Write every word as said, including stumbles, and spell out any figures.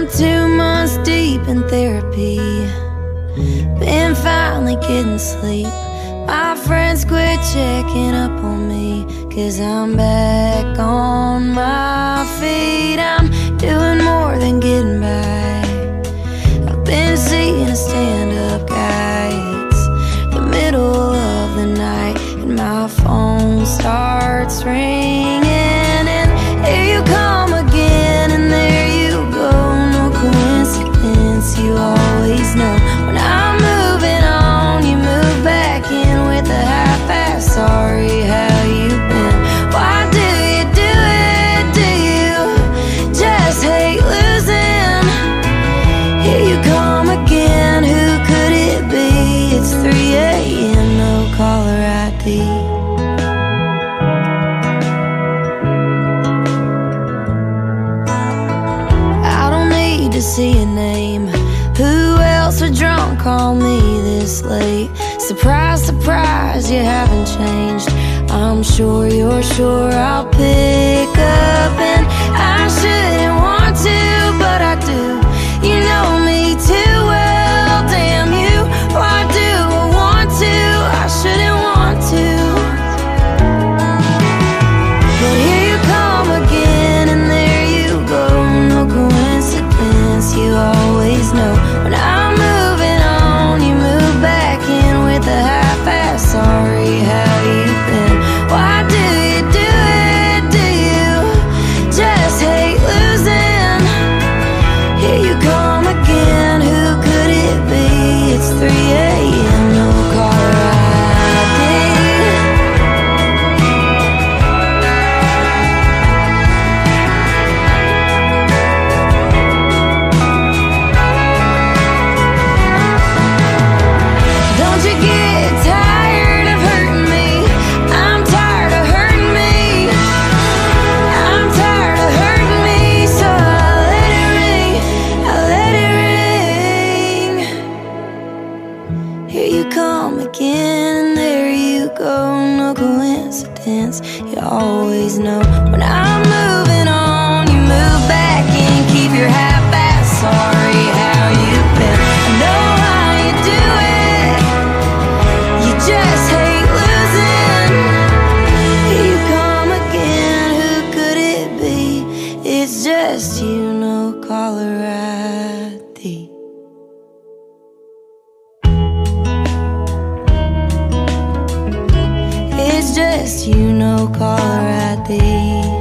two months deep in therapy, been finally getting sleep. My friends quit checking up on me, 'cause I'm back on my feet. I'm doing more than getting by. I've been seeing a stand-up guy. It's the middle of the night and my phone starts ringing, and here you come again, and there you go. No coincidence, you always know. When I'm moving on, you move back in with a half-ass sorry, how you been? Why do you do it? Do you just hate losing? Here you come again, who could it be? It's three A M, no caller I D. I don't need to see a name. Who else would drunk call me this late? Surprise, surprise, you haven't changed. I'm sure you're sure I'll pick up, and I shouldn't want to, but I do. You know me too well, damn you. Why do I want to? I shouldn't want to. But here you come again, and there you go. No coincidence, you always know. When I'm moving on, you move back in with a half-ass sorry, how you been? Why do you do it? Do you just hate losing? Here you come again, who could it be? It's three A M, no caller I D. Don't you get tired of hurting me? I'm tired of hurting me. I'm tired of hurting me, so I let it ring, I let it ring. Here you come again, and there you go. No coincidence, you always know. When I'm moving on, you move back in, keep your half-ass sorry, how you been? I know how you do it. You just hate losing. Here you come again, who could it be? It's just you, no caller I D. It's just you, no caller I D.